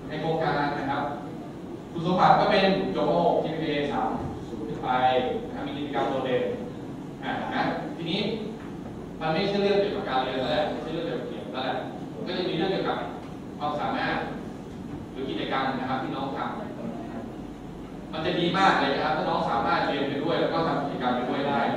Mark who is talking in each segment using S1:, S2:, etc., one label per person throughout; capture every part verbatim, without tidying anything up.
S1: ในโครงการนะครับคุณสมบัติก็เป็นโจโม่ จี พี เอ สามศูนย์ขึ้นไปนะครับมีกิจกรรมโดดเด่นอ่านะทีนี้มันไม่ใช่เรื่องเกี่ยวกับการเรียนแล้วแหละไม่ใช่เรื่องเกี่ยวกับเรียนแล้วแหละก็จะมีเรื่องเกี่ยวกับความสามารถหรือกิจกรรมนะครับที่น้องทำมันจะดีมากเลยนะครับถ้าน้องสามารถเรียนไปด้วยแล้วก็ทำกิจกรรมไปด้วยได้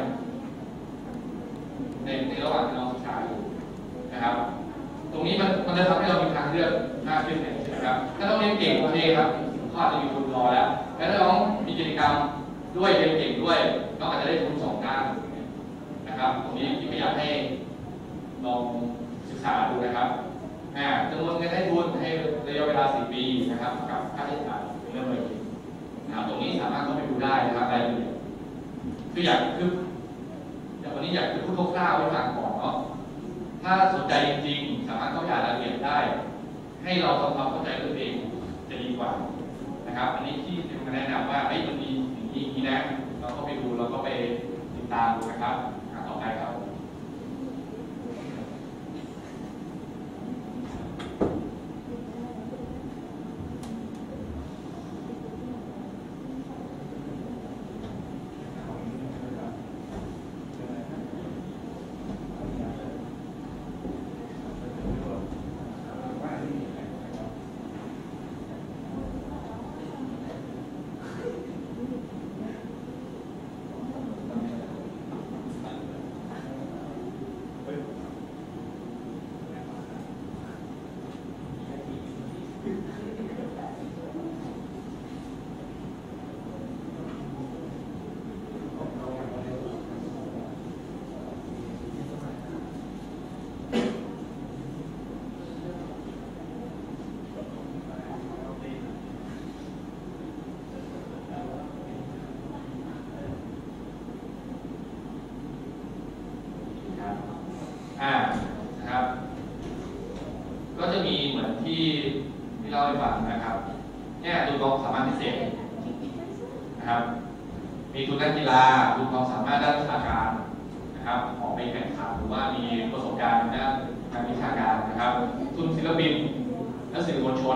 S1: ในในระหว่างที่น้องศึกษาอยู่นะครับตรงนี้มันมันจะทำให้เรามีทางเลือกมากขึ้นนะครับถ้าน้องเรียนเก่งโอเคครับก็อาจจะมีทุนรอแล้วแต่ถ้าน้องมีกิจกรรมด้วยเรียนเก่งด้วยน้องอาจจะได้ทุนสองด้านนะครับตรงนี้ที่ไม่อยากให้ลองศึกษาดูนะครับจำนวนเงินให้ทุนให้ระยะเวลาสี่ปีนะครับกับค่าใช้จ่ายเป็นเรื่องเลยนะครับตรงนี้สามารถเข้าไปดูได้นะครับรายละเอียดคืออยากคืออย่างวันนี้อยากจะพูดคร่าวๆไว้ฟังก่อนเนาะถ้าสนใจจริงๆสามารถเข้าไปอ่านรายละเอียดได้ให้เราทำความเข้าใจตัวเองจะดีกว่านะครับอันนี้ที่จะมาแนะนำว่าเฮ้ยมันมีอย่างนี้อย่างนี้นะเราก็ไปดูเราก็ไปติดตามดูนะครับต่อไปครับอ่านะครับก็จะมีเหมือนที่ที่เล่าให้ฟังนะครับเนี่ยทุนความสามารถพิเศษนะครับมีทุนด้านกีฬาทุนความสามารถด้านวิชาการนะครับออกไปแข่งขันหรือว่ามีประสบการณ์ด้านการวิชาการนะครับทุนศิลปินและสื่อมวลชน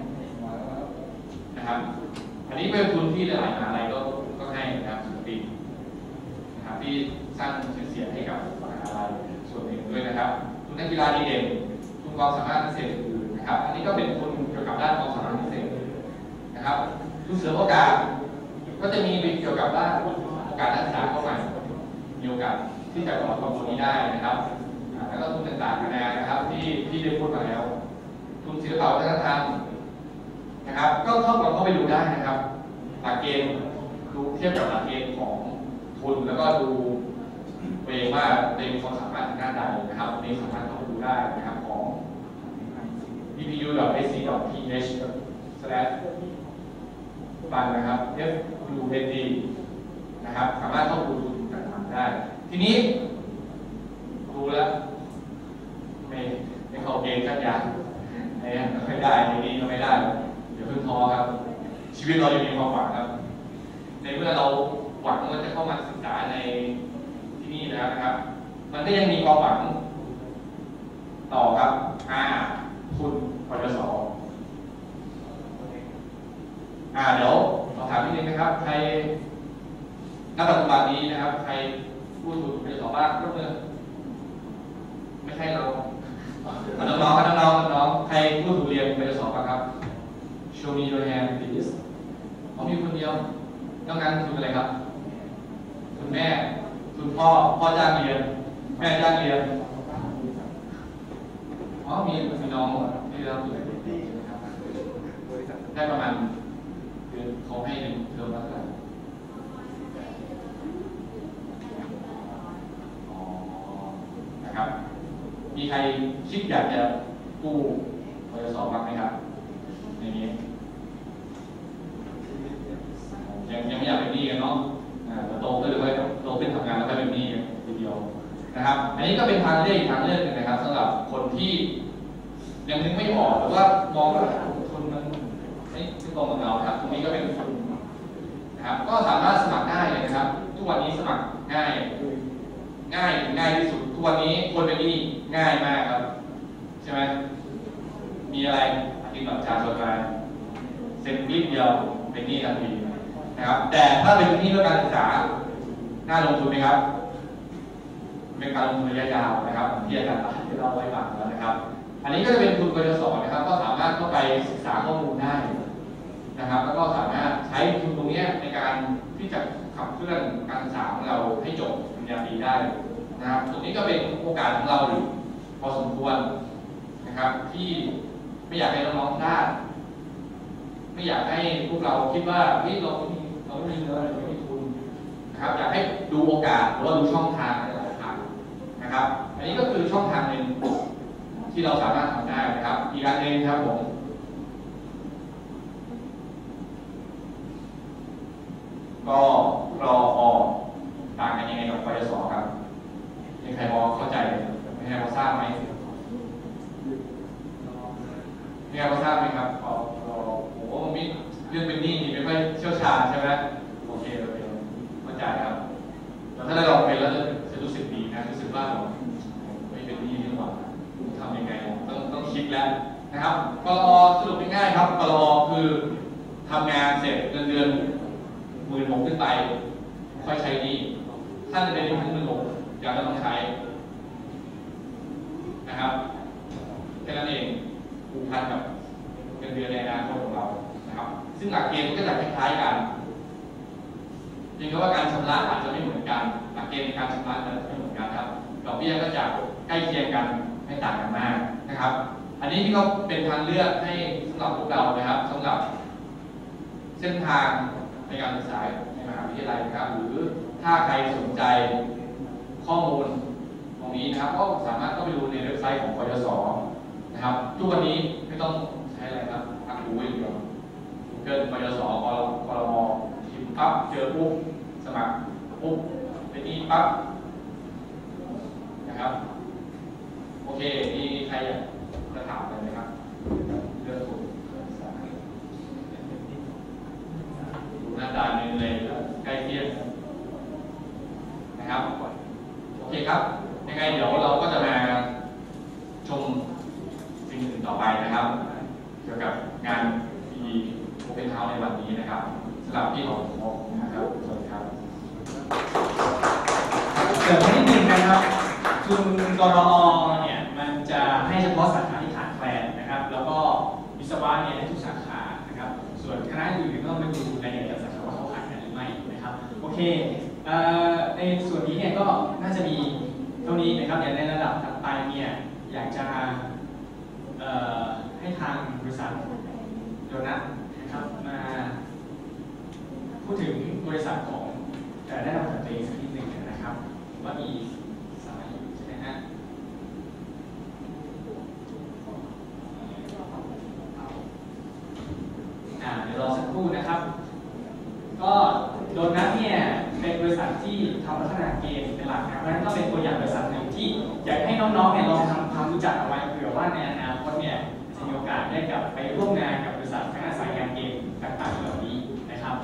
S1: นะครับอันนี้เป็นทุนที่หลายมหาลัยก็ก็ให้นะครับศิลปินนะครับที่สร้างชื่อเสียงให้กับมหาลัยส่วนหนึ่งด้วยนะครับทุนนักกีฬาดีเด่นทุนความสามารถพิเศษอื่นนะครับอันนี้ก็เป็นทุนเกี่ยวกับด้านความสามารถพิเศษนะครับทุนเสริมโอกาสก็จะมีเกี่ยวกับด้านโอกาสนักศึกษาเข้ามามีโอกาสที่จะประกอบความรู้นี้ได้นะครับแล้วก็ทุนต่างๆนานานะครับที่ที่ได้พูดมาแล้วทุนศิลปะวัฒนธรรมนะครับก็เข้าเราเข้าไปดูได้นะครับหลักเกณฑ์ดูเทียบกับหลักเกณฑ์ของทุนแล้วก็ดูเองว่าเป็นความสามารถทางด้านใดนะครับในสามารถเข้าไปดูได้นะครับของ บี พี ยู ดอท เอ ซี ดอท ที เอช สแลช ฟังนะครับ เอฟ ยู เอ็น ดี นะครับสามารถเข้าดูทุนต่างๆได้ทีนี้ดูแล้วไม่ไม่เข้าเกณฑ์กันอย่างไม่ได้ในนี้ก็ไม่ได้เดี๋ยวเพิ่งท้อครับชีวิตเรายังมีความหวังครับในเมื่อเราหวังว่าจะเข้ามาศึกษาในที่นี่แล้วนะครับมันก็ยังมีความหวังต่อครับอ่าทุนปยส.อ่าเดี๋ยวขอถามนิดนึงนะครับใครณปัจจุบันนี้นะครับใครผู้ทุนปยส.บ้างยกมือไม่ใช่เราน้องๆน้องๆน้องๆใครผู้ทุนเรียนปยส.บ้างครับ Show me your hand please เขามีคนเดียวต้องการทุนอะไรครับทุนแม่ทุนพ่อพ่อจ้างเรียนแม่จ้างเรียนอ๋อมีพี่น้องที่เราอยู่ได้ประมาณเดือนเขาให้หนึ่งเทอมละเท่าไหร่อ๋อนะครับมีใครคิดอยากจะกู้ปยส.บ้างไหมครับในนี้ยังยังไม่อยากเป็นหนี้กันเนาะโตขึ้นหรือว่าโตขึ้นทำงานแล้วก็เป็นหนี้ทีเดียวนะครับอันนี้ก็เป็นทางเลือกอีกทางเลือกหนึ่งนะครับสำหรับคนที่ยังนึกไม่ออกหรือว่ามองว่าทุนมันไม่ตรงกับเราครับตรงนี้ก็เป็นทุนนะครับก็สามารถสมัครได้เลยนะครับทุกวันนี้สมัครง่ายง่ายง่ายที่สุดทุกวันนี้คนเป็นหนี้ง่ายมากครับใช่ไหมมีอะไรอธิบายประชาชนมาเซ็นนิดเดียวเป็นหนี้ทันทีนะครับแต่ถ้าเป็นหนี้เพื่อการศึกษาน่าลงทุนไหมครับเป็นการลงทุนระยะยาวนะครับที่อาจารย์ที่เราไว้ฟังแล้วนะครับอันนี้ก็จะเป็นทุนกยศนะครับก็สามารถเข้าไปศึกษาข้อมูลได้นะครับแล้วก็สามารถใช้ทุนตรงนี้ในการที่จะขับเคลื่อนการศึกษาของเราให้จบปริญญาตรีได้นะครับตรงนี้ก็เป็นโอกาสของเราอยู่พอสมควรนะครับที่ไม่อยากให้น้องๆพลาดไม่อยากให้พวกเราคิดว่าเฮ้ยเราไม่มีเราไม่มีเงินเราไม่มีทุนนะครับอยากให้ดูโอกาสหรือว่าดูช่องทางหลายทางนะครับอันนี้ก็คือช่องทางหนึ่งที่เราสามารถทำได้นะครับอีกอันหนึ่งครับผมก็รออต่างกันยังไงกับกยศครับมีใครพอเข้าใจมีใครพอทราบไหมมีใครพอทราบไหมครับพอพอโอ้โหมีเรื่องเป็นหนี้ไม่ค่อยเชี่ยวชาญใช่ไหมโอเคโอเคเข้าใจครับแล้วถ้าได้ลองเป็นแล้วจะรู้สึกดีนะรู้สึกว่าไม่เป็นหนี้ดีกว่าทำยังไงต้องต้องคิดแล้วนะครับกลอสรุปง่ายๆครับกลอคือทำงานเสร็จเดือนเดือนหมื่นหกขึ้นไปค่อยใช้หนี้ถ้าจะเป็นหมื่นหกอยากจะต้องใช้นะครับแค่นั้นเองผูกพันกับเงินเดือนในอนาคตของเรานะครับซึ่งหลักเกณฑ์ก็จะคล้ายๆกันเพียงแต่ว่าการชำระอาจจะไม่เหมือนกันหลักเกณฑ์ในการชำระอาจจะไม่เหมือนกันครับดอกเบี้ยก็จะใกล้เคียงกันไม่ต่างกันมากนะครับอันนี้ที่ก็เป็นทางเลือกให้สำหรับพวกเรานะครับสำหรับเส้นทางในการศึกษาในมหาวิทยาลัยนะครับหรือถ้าใครสนใจข้อมูลตรงนี้นะครับก็สามารถเข้าไปดูในเว็บไซต์ของกยศนะครับทุกวันนี้ไม่ต้องใช้อะไรครับทักดูอย่างเดียวเกินกยศกกรมพิมพ์ปั๊บเจอปุ๊บสมัครปุ๊บเป็นนี้ปั๊บนะครับโอเคมีใครอยากจะถามอะไรไหมครับเรื่องทุนดูหน้าตาเนื่อยๆใกล้เคียงนะครับโอเคครับยังไงเดี๋ยวเราก็จะมาชมสิ่งอื่นต่อไปนะครับเกี่ยวกับงานที่โอเพ่นเฮาส์ในวันนี้นะครับสำหรับพี่ของผมนะครับสวัสดีครับ
S2: เกิดนิดนึงนะครับทุนกรอเนี่ยมันจะให้เฉพาะสาขาที่ขาดแคลนนะครับแล้วก็วิศวะเนี่ยให้ทุกสาขานะครับส่วนคณะอื่นก็ต้องไปดูรายละเอียดสาขาว่าเขาขาดแคลนหรือไม่นะครับโอเคในส่วนนี้เนี่ยก็น่าจะมีเท่านี้นะครับอย่างในระดับถัดไปเนี่ยอยากจะให้ทางบริษัทโดนัทนะครับมาพูดถึงบริษัทของได้รับผลประโยชน์สักนิดหนึ่งนะครับว่ามีสายใช่ไหมฮะอ่าเดี๋ยวรอสักครู่นะครับก็โดนัทเนี่ยเป็นบริษัทที่ทำพัฒนาเกมเป็นหลักนะเพราะฉะนั้นก็เป็นตัวอย่างบริษัทหนึ่งที่อยากให้น้องๆเนี่ยลองทำความรู้จักเอาไว้เผื่อว่าในอนาคตเนี่ยจะมีโอกาสได้กลับไปร่วมงานกับบริษัททางด้านสายงานเกมต่างๆเหล่านี้นะครับ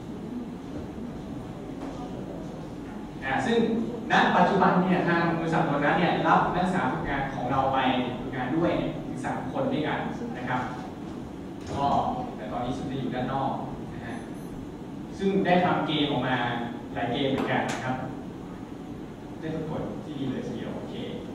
S2: อ่าซึ่งณปัจจุบันเนี่ยทางบริษัทโดนัทเนี่ยรับนักศึกษาฝึกงานของเราไปฝึกงานด้วยถึงสามคนด้วยกันนะครับก็แต่ตอนนี้ซึ่งจะอยู่ด้านนอกนะฮะซึ่งได้ทำเกมออกมาหลายเกมเหมือนกันนะครับได้ทุกคนที่ดีเลยทีเดียวโอเค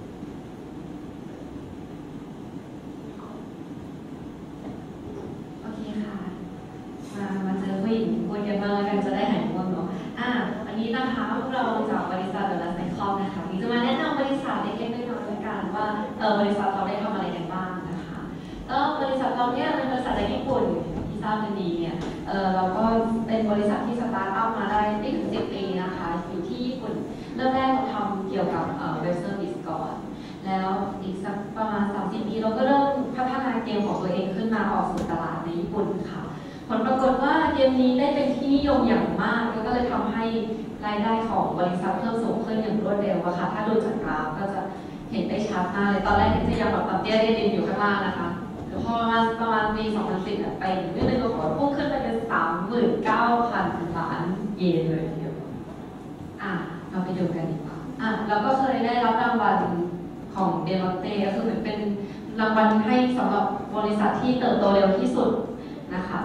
S3: โอเคค่ะมามาเจอผู้หญิงคุยกันบ้างแล้วกันจะได้หายง่วงเนาะอ่ะวันนี้นะคะพวกเราจากบริษัทเดอะลัสไซคอมนะคะมีจะมาแนะนำบริษัทเล็กๆน้อยๆด้วยกันว่าเออบริษัทเราได้ทำอะไรกันบ้างนะคะก็บริษัทเราเนี่ยเป็นบริษัทในญี่ปุ่นที่ทราบกันดีเนี่ยเออเราก็เป็นบริษัทที่สตาร์ทอัพมาได้ไม่ถึงสิบปีนะคะอยู่ที่ญี่ปุ่นเริ่มแรกเราทำเกี่ยวกับเว็บเซอร์วิสก่อนแล้วอีกสักประมาณสามสิบปีเราก็เริ่มพัฒนาเกมของตัวเองขึ้นมาออกสู่ตลาดในญี่ปุ่นค่ะผลปรากฏว่าเกมนี้ได้เป็นที่นิยมอย่างมากแล้วก็เลยทำให้รายได้ของบริษัทเพิ่มสูงขึ้นอย่างรวดเร็วอะค่ะถ้าดูจากกราฟก็จะเห็นได้ชัดมากเลยตอนแรกที่จะยังแบบเตี้ยเรียดินอยู่ข้างล่างนะคะพอมาประมาณปีสองพันสิบไปเรื่อยๆก็พุ่งขึ้นไปเป็นสามหมื่นเก้าพันล้านเยนเลยทีเดียวอ่ะเราไปดูกันดีกว่าอ่ะเราก็เคยได้รับรางวัลของเดลเต้ก็คือเป็นรางวัลให้สำหรับบริษัทที่เติบโตเร็วที่สุดนะคะ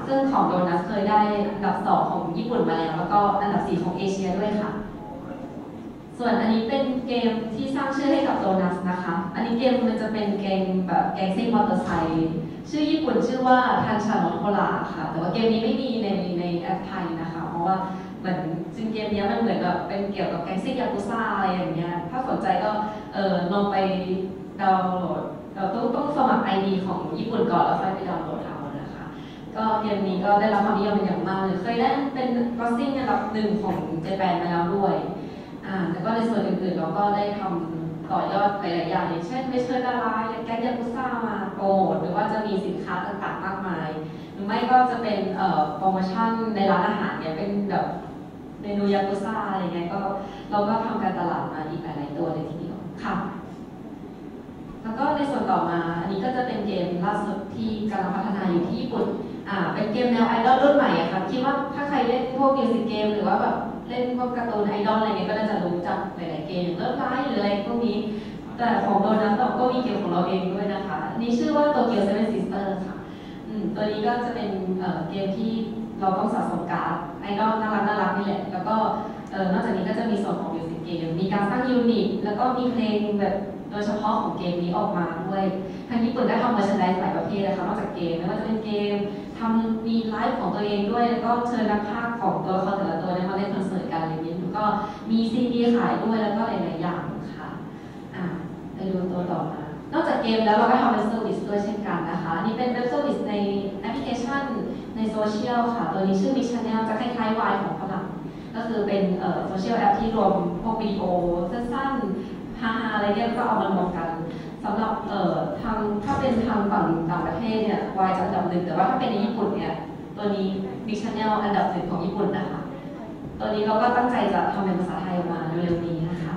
S3: ซึ่งของโดนัสเคยได้อันดับสองของญี่ปุ่นมาแล้วแล้วก็อันดับสี่ของเอเชียด้วยค่ะส่วนอันนี้เป็นเกมที่สร้างชื่อให้กับโดนัสนะคะอันนี้เกมมันจะเป็นเกมแบบแก๊งซิ่งมอเตอร์ไซค์ชื่อญี่ปุ่นชื่อว่าทันชานโคลาค่ะแต่ว่าเกมนี้ไม่มีในในแอปไทยนะคะเพราะว่าเหมือนจริงเกมนี้มันเหมือนแบบเป็นเกี่ยวกับแก๊งซิ่งยากุซ่าอะไรอย่างเงี้ยถ้าสนใจก็เออลองไปดาวน์โหลดเราต้องต้องสมัคร ไอ ดี ของญี่ปุ่นก่อนแล้วค่อยไปดาวน์โหลดเอานะคะก็เกมนี้ก็ได้รับความนิยมเป็นอย่างมากเลยเคยได้เป็นกอสซิ่งอันดับหนึ่งของเจแปนมาแล้วด้วยอ่าแล้วก็ในส่วนอื่นๆเราก็ได้ทำต่อยอดหลายๆอย่างอย่างเช่นไม่เชิญดาราแก๊งยากุซ่ามาโปรโมทหรือว่าจะมีสินค้าต่างๆมากมายหรือไม่ก็จะเป็นเอ่อโปรโมชั่นในร้านอาหารเนี่ยเป็นแบบเมนูยากุซ่าอะไรเงี้ยก็เราก็ทำการตลาดมาอีกหลายๆตัวเลยทีเดียวค่ะแล้วก็ในส่วนต่อมาอันนี้ก็จะเป็นเกมล่าสุดที่กำลังพัฒนาอยู่ที่ญี่ปุ่นอ่าเป็นเกมแนวไอดอลรุ่นใหม่อะค่ะคิดว่าถ้าใครเล่นพวกมิวสิกเกมหรือว่าแบบเล่นพวกการ์ตูนไอดอลอะไรเงี้ยก็น่าจะรู้จักหลายๆเกมเลิฟไลฟ์หรืออะไรพวกนี้แต่ของโดนัทเราก็มีเกมของเราเองด้วยนะคะนี่ชื่อว่า Tokyo Seven Sisters ค่ะอืมตัวนี้ก็จะเป็นเอ่อเกมที่เราต้องสะสมการ์ดไอดอลน่ารักน่ารักนี่แหละแล้วก็เอ่อนอกจากนี้ก็จะมีส่วนของมิวสิกเกมมีการสร้างยูนิตแล้วก็มีเพลงแบบโดยเฉพาะของเกมนี้ออกมาด้วยทางญี่ปุ่นได้ทำเมอร์แชนไดส์หลายประเภทนะคะนอกจากเกมไม่ว่าจะเป็นเกมทำมีไลฟ์ของตัวเองด้วยแล้วก็เชิญนักพากย์ของตัวละครแต่ละตัวมาเล่นคอนเสิร์ตกันอะไรอย่างนี้แล้วก็มีซีดีขายด้วยแล้วก็หลายๆอย่างค่ะอ่าไปดูตัวต่อมานอกจากเกมแล้วเราก็ทำเป็นเซอร์วิสด้วยเช่นกันนะคะอันนี้เป็นเว็บเซอร์วิสในแอปพลิเคชันในโซเชียลค่ะตัวนี้ชื่อ Mix Channel จะคล้ายๆ Y ของฝรั่งก็คือเป็นเอ่อโซเชียลแอปที่รวมพวกวิดีโอสั้นๆฮาๆอะไรเงี้ยก็เอามารวมกันสำหรับเอ่อทางถ้าเป็นทางฝั่งต่างประเทศเนี่ยวายจะอันดับหนึ่งแต่ว่าถ้าเป็นในญี่ปุ่นเนี่ยตัวนี้ Big Channel อันดับหนึ่งของญี่ปุ่นนะคะตัวนี้เราก็ตั้งใจจะทำเป็นภาษาไทยมาเร็วๆนี้นะคะ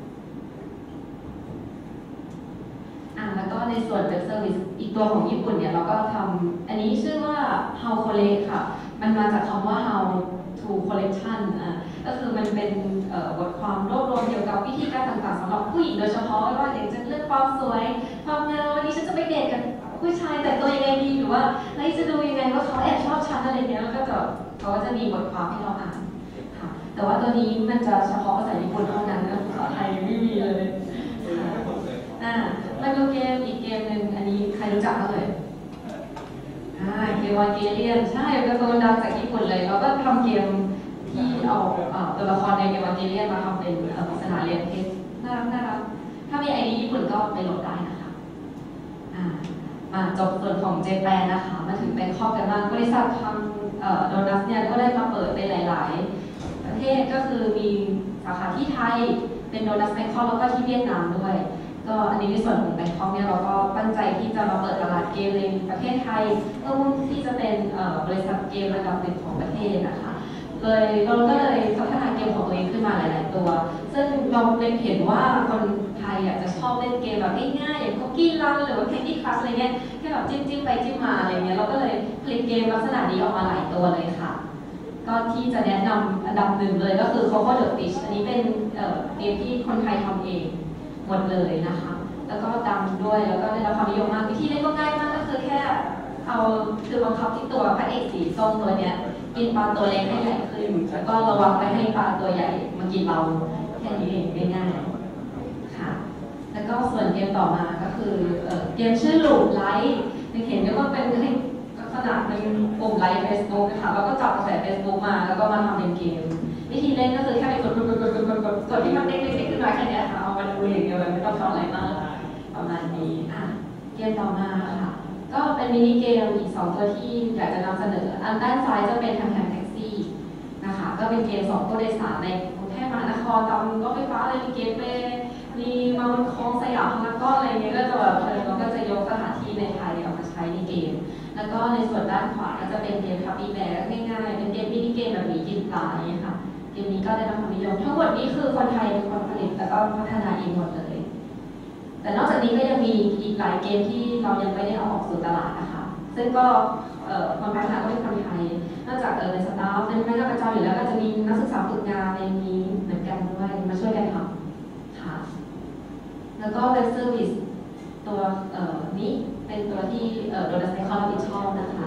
S3: อ่ะแล้วก็ในส่วนเว็บเซอร์วิสอีกตัวของญี่ปุ่นเนี่ยเราก็ทำอันนี้ชื่อว่า How Collect ค่ะมันมาจากคำว่า How to Collection อ่ะก็คือมันเป็นบทความรวบรวมเกี่ยวกับวิธีการต่างๆสำหรับผู้หญิงโดยเฉพาะว่าอย่างเช่นเรื่องความสวยความงามวันนี้ฉันจะไปเดทกับผู้ชายแต่งตัวยังไงดีหรือว่าแล้วจะดูยังไงว่าเขาแอบชอบฉันอะไรเงี้ยแล้วก็จะเขาก็จะมีบทความให้เราอ่านค่ะแต่ว่าตัวนี้มันจะเฉพาะภาษาญี่ปุ่นเท่านั้นนะภาษาไทยไม่มีเลยอ่ามาดูเกมอีกเกมหนึ่งอันนี้ใครรู้จักบ้างเลยอ่าเกมวาเกเลียนใช่เป็นตัวดังจากญี่ปุ่นเลยเราก็ทำเกมที่เอาตัวละครในเกมวาเกเลียนมาทำเป็นปริศนาเรียนเทสน่ารักน่ารักถ้ามีไอดีญี่ปุ่นก็ไปโหลดได้นะคะอ่ามาจบส่วนของเจแปนนะคะมาถึงแบงคอกกันบ้างบริษัททำโดนัสเนี่ยก็ได้มาเปิดในหลายๆประเทศก็คือมีสาขาที่ไทยเป็นโดนัสแบงคอกแล้วก็ที่เวียดนามด้วยก็อันนี้ในส่วนของแบงคอกเนี่ยเราก็ตั้งใจที่จะมาเปิดตลาดเกมในประเทศไทยเพื่อที่จะเป็นบริษัทเกมระดับหนึ่งของประเทศนะคะเลยเราก็เลยพัฒนาเกมของตัวเองขึ้นมาหลายๆตัวซึ่งเราเล็งเห็นว่าคนไทยอยากจะชอบเล่นเกมแบบง่ายๆอย่างคุกกี้รันหรือว่าแคนดี้ครัชอะไรเงี้ยแค่แบบจิ้มจิ้มไปจิ้มมาอะไรเงี้ยเราก็เลยผลิตเกมลักษณะนี้ออกมาหลายตัวเลยค่ะก็ที่จะแนะนำอันดับหนึ่งเลยก็คือ Coco the Fish อันนี้เป็นเกมที่คนไทยทำเองหมดเลยนะคะแล้วก็ดังด้วยแล้วก็ได้รับความนิยมมากวิธีเล่นก็ง่ายมากก็คือแค่เอาคือบังคับที่ตัวพระเอกสีส้มตัวเนี้ยกินปลาตัวเล็กให้ใหญ่ขึ้นแล้วก็ระวังไม่ให้ปลาตัวใหญ่มากินเราแค่นี้เองง่ายๆค่ะแล้วก็ส่วนเกมต่อมาก็คือเกมชื่อลูปไลท์เห็นว่าเป็นลักษณะเป็นปุ่มไลท์เฟซบุ๊กนะคะแล้วก็จับกระแสเฟซบุ๊กมาแล้วก็มาทำเป็นเกมวิธีเล่นก็คือแค่ไปกดกดกดกดกดกดกดที่มันเด้งๆขึ้นมาแค่นี้ค่ะเอามาดูอย่างเดียวไม่ต้องทำอะไรมากประมาณนี้อ่ะเกมต่อมาค่ะก็เป็นมินิเกมอีกสองตัวที่อยากจะนำเสนออันด้านซ้ายจะเป็นทางแท็กซี่นะคะก็เป็นเกมสองตัวโดยสารในกรุงเทพมหานครตามรถไฟฟ้าเลยมีเกมเป้มีมาบนคลองสยามพารากอนอะไรเงี้ยก็จะแบบเราก็จะยกสถานที่ในไทยเอามาใช้ในเกมแล้วก็ในส่วนด้านขวาก็จะเป็นเกมทับปีแบร์ง่ายๆเป็นเกมมินิเกมแบบหมีกินปลาอย่างเงี้ยค่ะเกมนี้ก็ได้รับความนิยมทั้งหมดนี้คือคนไทยเป็นคนผลิตแล้วก็พัฒนาเองหมดเลยแต่นอกจากนี้ก็ยังมีอีกหลายเกมที่เรายังไม่ได้เอาออกสู่ตลาดนะคะซึ่งก็คนพัฒนาก็เป็นคนไทยนอกจากในสตาฟเป็นพนักงานประจำอยู่แล้วก็จะมีนักศึกษาฝึกงานในนี้เหมือนกันด้วยมาช่วยกันทำค่ะแล้วก็เป็นเซอร์วิสตัวนี้เป็นตัวที่โดนัสไซคอนรับผิดชอบนะคะ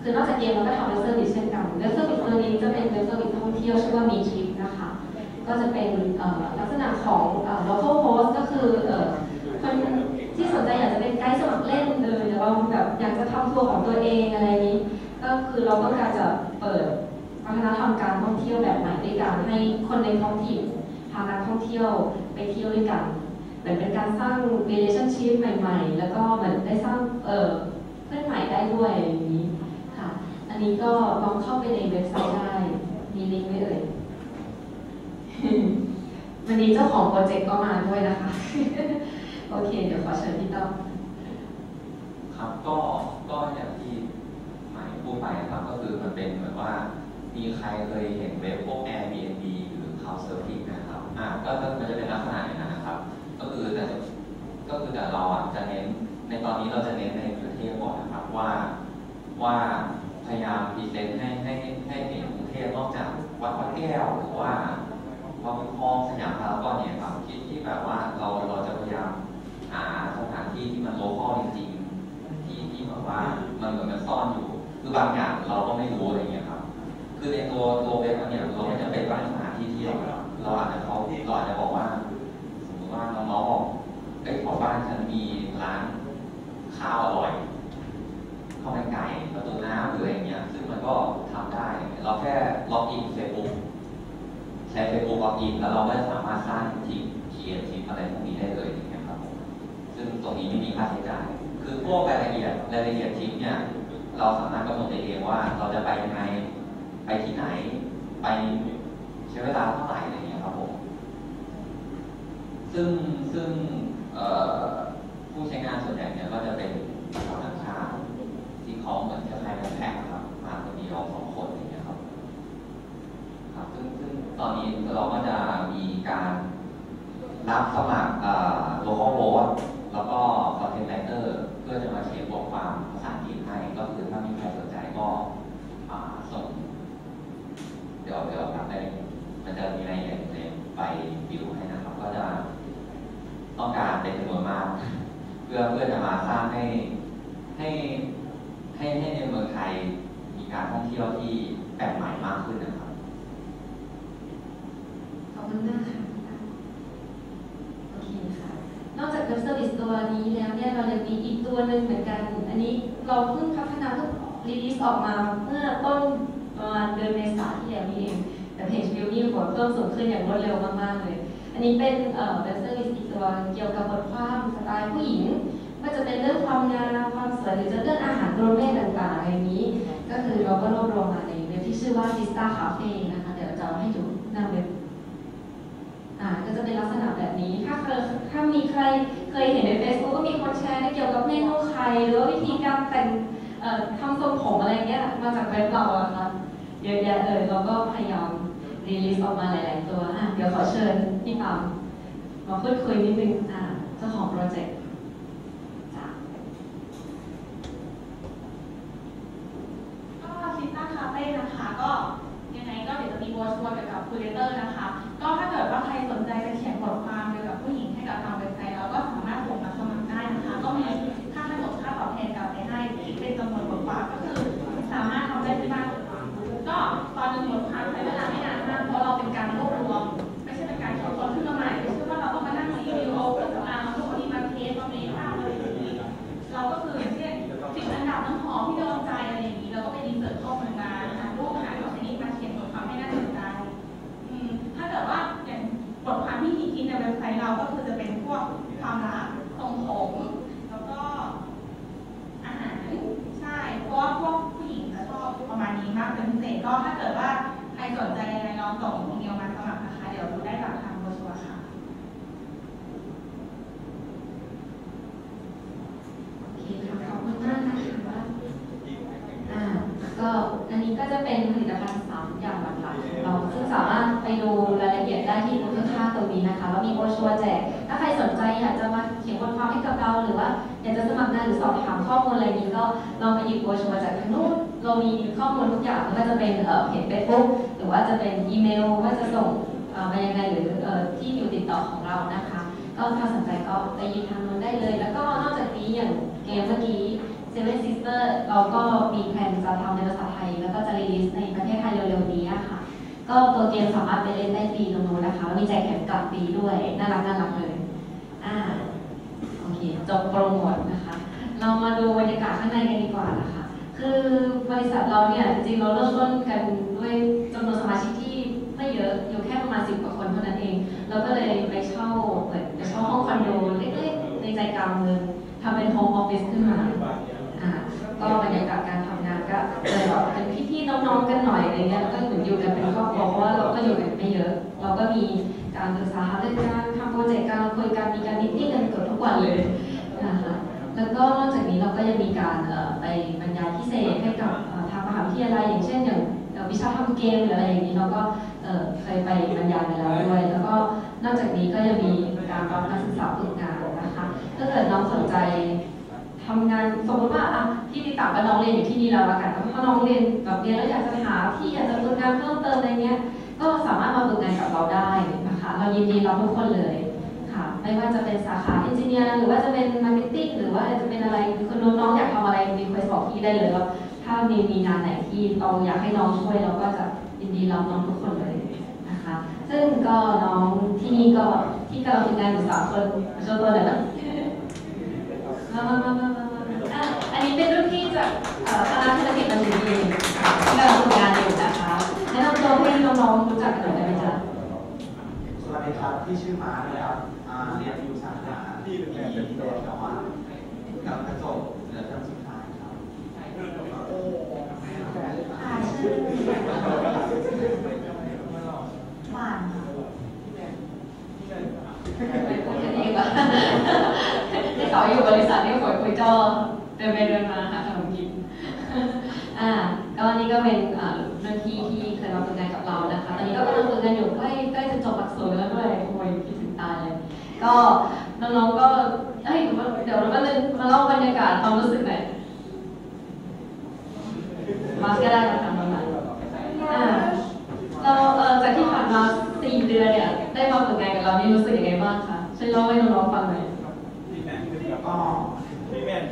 S3: คือนอกจากเกมเราก็ทำเว็บเซอร์วิสเช่นกันเว็บเซอร์วิสตัวนี้จะเป็นเว็บเซอร์วิสท่องเที่ยวชื่อว่ามีทริปนะคะก็จะเป็นลักษณะของ local host ก็คือคนที่สนใจอยากจะเป็นไกด์สมัครเล่นเลยหรือว่าแบบอยากจะทำทัวร์ของตัวเองอะไรนี้ก็คือเราต้องการจะเปิดวัฒนธรรมการท่องเที่ยวแบบใหม่ด้วยกันให้คนในท้องถิ่นพานักท่องเที่ยวไปเที่ยวด้วยกันเหมือนเป็นการสร้าง relationship ใหม่ๆแล้วก็เหมือนได้สร้างเอ่อเพื่อนใหม่ได้ด้วยอย่างนี้ค่ะอันนี้ก็ลองเข้าไปในเว็บไซต์ได้มีลิงก์ไว้เอ่ย วันนี้เจ้าของโปรเจกต์ก็มาด้วยนะคะ โอเคเดี๋ยวขอเชิญพี่ต้อม
S4: ครับก็ก็อย่างที่หมายพูดไปครับก็คือมันเป็นเหมือนว่ามีใครเคยเห็นเว็บพวก Airbnb หรือ Couchsurfing นะครับอ่าก็มันจะเป็นลักษณะอย่างนั้นนะครับก็คือแต่ก็คือแต่เราอ่ะจะเน้นในตอนนี้เราจะเน้นในประเทศก่อนนะครับว่าว่าพยายามพรีเซนต์ให้ให้ให้เห็นกรุงเทพนอกจากวัดพระแก้วหรือว่าวัดคลองสยามพารากอนเนี่ยครับคิดที่แบบว่าเราเราจะพยายามหาสถานที่ที่มันโลคอลจริงๆที่ที่แบบว่ามันเหมือนมันซ่อนอยู่คือบางอย่างเราก็ไม่รู้อะไรเงี้ยครับคือในตัวตัวเว็บเนี่ยเราไม่จำเป็นต้องหาที่เที่ยวเราอาจจะเขาเราอาจจะบอกว่าสมมติว่าน้องๆบอกไอ้ขอบ้านฉันมีร้านข้าวอร่อยข้าวมันไก่ประตูน้ำหรืออะไรเงี้ยซึ่งมันก็ทำได้เราแค่ล็อกอินเฟซบุ๊กใช้เฟซบุ๊กล็อกอินแล้วเราก็จะสามารถสร้างทีมเขียนทีมอะไรพวกนี้ได้เลยอย่างเงี้ยครับซึ่งตรงนี้ไม่มีค่าใช้จ่ายคือพวกรายละเอียดรายละเอียดทีมเนี่ยเราสามารถกำหนดได้เองว่าเราจะไปยังไงไปที่ไหนไปใช้เวลาเท่าไหร่อะไรเงี้ยครับผมซึ่งซึ่งผู้ใช้งานส่วนใหญ่เนี่ยก็จะเป็นชาวต่างชาติที่เขาเหมือนจะใช้เป็นแพ็คครับมาคนเดียวสองคนอย่างเงี้ยครับครับซึ่งซึ่งตอนนี้เราก็จะมีการรับสมัครโลคอลโฮสต์แล้วก็คอนเทนต์ไรเตอร์เพื่อจะมาเขียนบทความภาษาอังกฤษให้ก็คือถ้ามีใครสนใจก็ส่งเดี๋ยวเดี๋ยวทำได้มันจะมีรายละเอียดในไปวิวให้นะครับก็จะต้องการเป็นจำนวนมากเพื่อเพื่อจะมาสร้างให้ให้ให้ให้ในเมืองไทยมีการท่องเที่ยวที่แปลกใหม่มากขึ้นนะครับ
S3: ขอบคุณมากค่ะโอเคค่ะนอกจากเว็บเซอร์วิสตัวนี้แล้วเนี่ยเรายังมีอีกตัวหนึ่งเหมือนกันอันนี้เราเพิ่งพัฒนาเพิ่งรีลิสออกมาเมื่อต้นประมาณเดือนเมษายนที่แล้วนี่เองแต่เพจวิวนี่หัวเพิ่มสูงขึ้นอย่างรวดเร็วมากๆเลยอันนี้เป็นเว็บเซอร์วิสอีกตัวเกี่ยวกับบทความสไตล์ผู้หญิงว่าจะเป็นเรื่องความงามความสวยหรือจะเรื่องอาหารโกลเม่ต่างๆอย่างนี้ก็คือเราก็รวบรวมมาในเว็บที่ชื่อว่า Vista Cafe นะคะเดี๋ยวจะให้ดูหน้าเว็บอ่าก็จะเป็นลักษณะแบบนี้ถ้าเคยถ้ามีใครเคยเห็นใน Facebook ก็มีคนแชร์เกี่ยวกับเมนูไข่หรือว่าวิธีการแต่งทำทรงผมอะไรเงี้ยมาจากเว็บเราอะค่ะเยอะแยะเลยเราก็พยายามรีลิสออกมาหลายๆตัวอ่ะเดี๋ยวขอเชิญพี่ปั๊มมาพูดคุยนิดนึงอ่าเจ้าของโปรเจกต์จ้ะ
S5: ก็ซิสต้าคาเฟ่นะคะก็ยังไงก็เดี๋ยวจะมีโบชัวร์เกี่ยวกับคูเรเตอร์นะคะก็ถ้าเกิดว่าใครสนใจจะเขียนบทความเกี่ยวกับผู้หญิงให้กับทางเว็บไซต์เราก็สามารถส่งมาสมัครได้นะคะก็มีค่าขนมค่าตอบแทนกลับไปให้เป็นจำนวนบทความก็คือสามารถทำได้ที่บ้านก็ตอนหนึ่งบทความใช้เวลาไม่นานมากเพราะเราเป็นการรวบรวมไม่ใช่เป็นการคิดค้นขึ้นมาใหม่ไม่ใช่ว่าเราต้องมานั่งรีวิวเอาเครื่องสำอางเอาทุกคนที่มาเทสมาเมคอัพอะไรอย่างนี้เราก็คืออย่างเช่นสิบอันดับน้ำหอมที่โดนใจอะไรอย่างนี้เราก็ไปรีเสิร์ชข้อมูลมาหารูปหาข้อมูลนี้มาเขียนบทความให้น่าสนใจถ้าเกิดว่าอย่างบทความที่คิดในเว็บไซต์เราก็คือจะเป็นพวกความรักทรงผมแล้วก็อาหารใช่เพราะว่าพวกผู้หญิงจะชอบประมาณนี้มากเป็นพิเศษก็ถ้าเกิดว่าใครสนใจยังไงลองส่งอีเมลมาสมัครนะคะเดี๋ยวดูได้จากทางโบชัวร์ค่ะ
S3: โอเคค่ะขอบคุณมากนะคะอ่าก็อันนี้ก็จะเป็นผลิตภัณฑ์สามอย่างหลักๆของเราซึ่งสามารถไปดูรายละเอียดได้ที่ข้างๆตรงนี้นะคะแล้วมีโบชัวร์แจกถ้าใครสนใจอยากจะมาเขียนบทความให้กับเราหรือว่าอยากจะสมัครงานหรือสอบถามข้อมูลอะไรนี้ก็ลองไปหยิบโบชัวร์จากทางนู้นเรามีข้อมูลทุกอย่างไม่ว่าจะเป็นเพจเฟซบุ๊กหรือว่าจะเป็นอีเมลว่าจะส่งมายังไงหรือที่อยู่ติดต่อของเรานะคะก็ถ้าสนใจก็ไปหยิบทางนู้นได้เลยแล้วก็นอกจากนี้อย่างเกมเมื่อกี้ Seven Sisters เราก็มีแผนจะทำในภาษาไทยแล้วก็จะรีลิสในประเทศไทยเร็วๆนี้ค่ะก็ตัวเกมสามารถไปเล่นได้ฟรีตรงนู้นนะคะมีแจกแถมกลับฟรีด้วยน่ารักน่ารักเลยอ่าโอเคจบโปรโมทนะคะเรามาดูบรรยากาศข้างในกันดีกว่านะคะคือบริษัทเราเนี่ยจริงๆเราเริ่มต้นกันด้วยจำนวนสมาชิกที่ไม่เยอะอยู่แค่ประมาณสิบกว่าคนเท่านั้นเองเราก็เลยไปเช่าเปิดไปเช่าห้องคอนโดเล็กๆในใจกลางเมืองทำเป็นโฮมออฟฟิศขึ้นมาอ่าก็บรรยากาศการทำงานก็เลยแบบเป็นพี่ๆน้องๆกันหน่อยอะไรเงี้ยแล้วก็เหมือนอยู่กันเป็นครอบครัวเพราะว่าเราก็อยู่กันไม่เยอะเราก็มีการศึกษาเรื่องการทำโปรเจกต์การคุยกันมีการมิทติ้งกันเกือบทุกวันเลยนะคะแล้วก็นอกจากนี้เราก็ยังมีการไปบรรยายพิเศษให้กับทางมหาวิทยาลัยอย่างเช่นอย่างวิชาทำเกมหรืออะไรอย่างนี้เราก็เคยไปบรรยายไปแล้วด้วยแล้วก็นอกจากนี้ก็ยังมีการรับนักศึกษาฝึกงานนะคะถ้าเกิดน้องสนใจทำงานสมมติว่าอ่ะที่ติดต่อกับน้องเรียนอยู่ที่นี่แล้วละกันถ้าน้องเรียนแบบเรียนแล้วอยากจะหาที่อยากจะฝึกงานเพิ่มเติมอะไรเงี้ยก็สามารถมาฝึกงานกับเราได้นะคะเรายินดีรับทุกคนเลยค่ะไม่ว่าจะเป็นสาขาเอนจิเนียร์หรือว่าจะเป็นมาร์เก็ตติ้งหรือว่าจะเป็นอะไรคือน้องๆอยากทำอะไรมีคุยบอกพี่ได้เลยว่าถ้ามีมีงานไหนที่เราอยากให้น้องช่วยเราก็จะยินดีรับน้องทุกคนเลยนะคะซึ่งก็น้องที่นี่ก็ที่กำลังฝึกงานอยู่สามคนโชว์ตัวหน่อยนะมามามามามาอันนี้เป็นรุ่นพี่จากคณะธุรกิจบัณฑิตเองที่กำลังฝึกงานอยู่นะคะแนะนำตัวให้น้องๆรู้จักกันหน่อยได้ไหมจ๊ะ
S6: สวัสดีครับที่ชื่อมาร์คนะครับเรียนอยู่สาขาที่เป็นแบบเป็นตัวแต่ว่ากำลังจะจบเหลือเทอมสุดท้ายครับ
S5: ค่ะชื่อหวาน
S3: ไม่พูดกันเองว่าที่เขาอยู่บริษัทนี่คุยคุยจอเดินไปเดินมาหาขนมกินอ่าก็นี่ก็เป็นเรื่องที่ที่เคยมาฝึกงานกับเรานะคะตอนนี้ก็กำลังฝึกงานอยู่ใกล้ใกล้จะจบหลักสูตรแล้วด้วยโอ้ยคิดถึงตายเลยก็น้องๆก็เอ้ยเดี๋ยวเราก็เลยมาเล่าบรรยากาศความรู้สึกหน่อยมาก็ได้ค่ะทำประมาณอ่าเราเอ่อจากที่ผ่านมาสี่เดือนเนี่ยได้มาฝึกงานกับเรานี่รู้สึกยังไงบ้างคะช่วยเล่าให้น้องๆฟังหน่อย
S6: ก็พี่แม่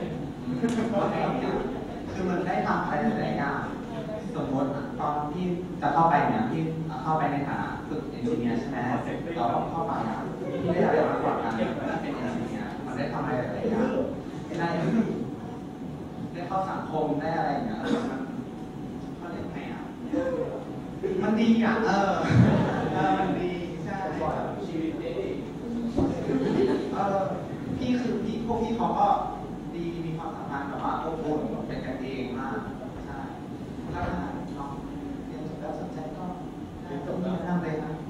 S6: คือมันได้ทำอะไรหลายอย่างสมมติตอนที่จะเข้าไปเนี่ยพี่เข้าไปในฐานะฝึกเอนจิเนียร์ใช่ไหมเราต้องเข้าไปนะพี่ได้อะไรมากกว่ากันเป็นเอนจิเนียร์มันได้ทำอะไรหลายอย่างได้ได้เข้าสังคมได้อะไรอย่างเงี้ยมันเขาเรียกไงอ่ะมันดีอ่ะเออเออมันดีใช่ชีวิตดีเออพี่คือพี่พวกพี่เขาก็ดีมีความสัมพันธ์แบบว่าอบอุ่นเป็นกันเองมากใช่ถ้าน้องเรียนจบแล้วสนใจก็ตรงนี้นั่งเลยนะ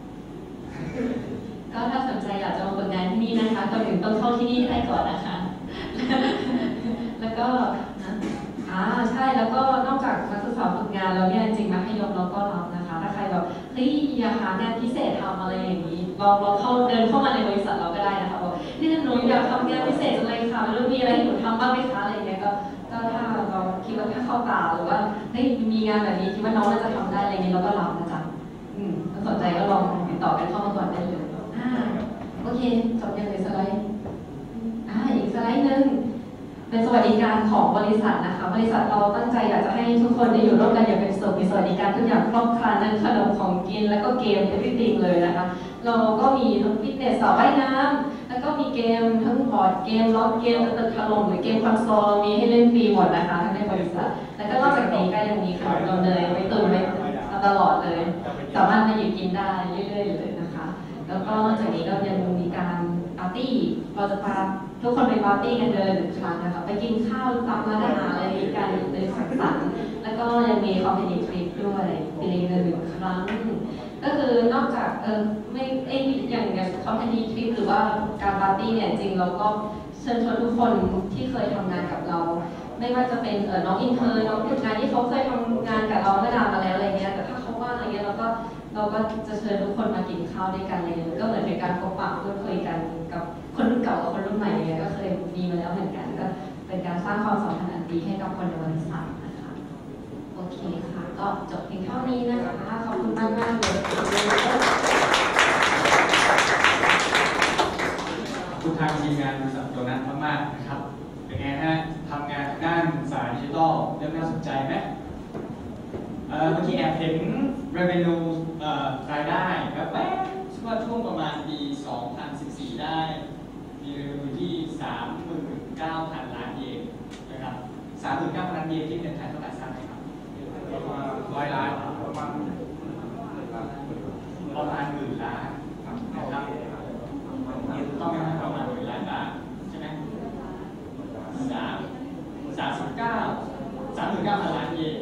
S3: ก็ถ้าสนใจอยากจะมาฝึกงานที่นี่นะคะก่อนอื่นต้องเข้าที่นี่ให้ก่อนนะคะแล้วก็นะอ่าใช่แล้วก็นอกจากนักศึกษาฝึกงานแล้วเนี่ยจริงๆมัธยมเราก็รับนะคะถ้าใครแบบเฮ้ยอยากหางานพิเศษทำอะไรอย่างนี้เราเราเข้าเดินเข้ามาในบริษัทเราก็ได้นะคะบอกนี่หนูอยากทำงานพิเศษอะไรค่ะไม่รู้มีอะไรให้หนูทำบ้างไหมคะอะไรอย่างเงี้ยก็ก็ถ้าเราคิดว่าถ้าเข้าตาหรือว่าเฮ้ยมีงานแบบนี้คิดว่าน้องน่าจะทำได้อะไรอย่างนี้เราก็รับนะจ๊ะอืมถ้าสนใจก็ลองติดต่อกันเข้ามาก่อนได้เลยอ่าโอเคจบยังเลยสไลด์อ่าอีกสไลด์หนึ่งเป็นสวัสดิการของบริษัทนะคะบริษัทเราตั้งใจอยากจะให้ทุกคนได้อยู่ร่วมกันอย่างเป็นสุขมีสวัสดิการทุกอย่างครบครันทั้งขนมของกินแล้วก็เกมทุกสิ่งเลยนะคะเราก็มีทั้งฟิตเนสสระว่ายน้ำแล้วก็มีเกมทั้งบอร์ดเกมล็อกเกมตึกถล่มหรือเกมคอนโซลมีให้เล่นฟรีหมดนะคะทั้งในบริษัทแล้วก็นอกจากนี้ก็ยังมีขนมเราเลยไว้ตุนไว้ตลอดเลยสามารถมาหยิบกินได้เรื่อยๆเลยนะคะแล้วก็นอกจากนี้ก็ยังมีการปาร์ตี้เราจะพาทุกคนไปปาร์ตี้กันเดินหนึ่งครั้งนะคะไปกินข้าวตามร้านอาหารอะไรกันในสังสรรค์แล้วก็ยังมีคอมเพลตทริปด้วยปีละหนึ่งครั้งก็คือนอกจากเออไม่เอ้อย่างอย่างคอมเพลตทริปหรือว่าการปาร์ตี้เนี่ยจริงเราก็เชิญชวนทุกคนที่เคยทำงานกับเราไม่ว่าจะเป็นเออน้องอินเทอร์น้องฝึกงานที่เขาเคยทำงานกับเราเมื่อนานมาแล้วอะไรเงี้ยแต่ถ้าเขาว่างอะไรเงี้ยเราก็เราก็จะเชิญทุกคนมากินข้าวด้วยกันอะไรเงี้ยก็เหมือนเป็นการพบปะพูดคุยกันกับคนรุ่นเก่ากับคนรุ่นใหม่เนี่ยก็เคยมีมาแล้วเหมือนกันก็เป็นการสร้างความสัมพันธ์อันดีให้กับคนในบริษัทนะคะโอเคค่ะก็จบเพียงเท่านี้นะคะขอบคุณมากมากเลย
S2: ขอบคุณทางทีมงานบริษัทโดนัทมากๆนะครับเป็นไงฮะทำงานได้ทัลเริ่มน่าสนใจไหมเอ่อเมื่อกี้แอบเห็น revenue เอ่อรายได้แบบแป๊บว่าช่วงประมาณปี สองพันสิบสี่ ได้มี revenue ที่ สามหมื่นเก้าพัน ล้านเยนนะครับ สามหมื่นเก้าพัน ล้านเยนที่เงินไทยเท่าไหร่ทราบไหมครับร้อยล้านประมาณประมาณหมื่นล้านนะครับต้องไหมครับประมาณหมื่นล้านบาทใช่ไหมสามสามสิบเก้าสามหมื่นเก้าพันล้านเยน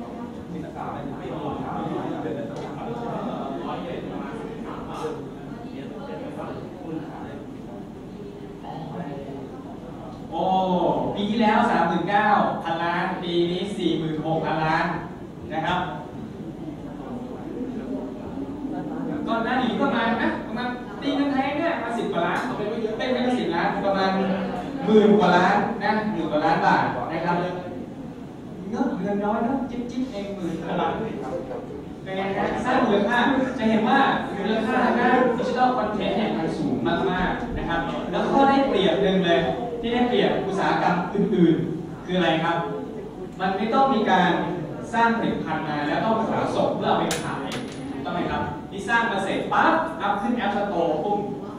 S2: โอ้ปีที่แล้ว สามหมื่นเก้าพัน ล้านปีนี้ สี่หมื่นหกพัน ล้านนะครับก่อนหน้านี้ประมาณนะประมาณตีเงินไทยเนี่ยมาสิบกว่าล้านเป็นไม่สิบล้านประมาณหมื่นกว่าล้านนะหมื่นกว่าล้านบาทนะครับเงินเงินน้อยนะจิ๊บจิ๊บเองหมื่นกว่าล้านเป็นไงนะสร้างมูลค่าจะเห็นว่ามูลค่าด้านดิจิทัลคอนเทนต์เนี่ยมันสูงมากๆนะครับแล้วข้อได้เปรียบหนึ่งเลยที่ได้เปรียบอุตสาหกรรมอื่นๆคืออะไรครับมันไม่ต้องมีการสร้างผลิตภัณฑ์มาแล้วต้องขนส่งเพื่อเอาไปขายถูกต้องไหมครับนี่สร้างมาเสร็จปั๊บอัพขึ้นแอปสโตร์ปุ๊บ